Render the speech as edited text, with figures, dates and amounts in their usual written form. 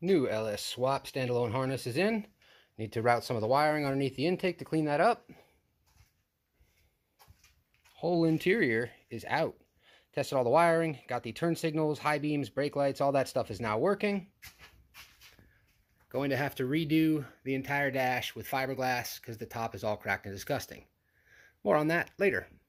New LS swap standalone harness is in. Need to route some of the wiring underneath the intake to clean that up. Whole interior is out. Tested all the wiring, got the turn signals, high beams, brake lights, all that stuff is now working. Going to have to redo the entire dash with fiberglass because the top is all cracked and disgusting. More on that later.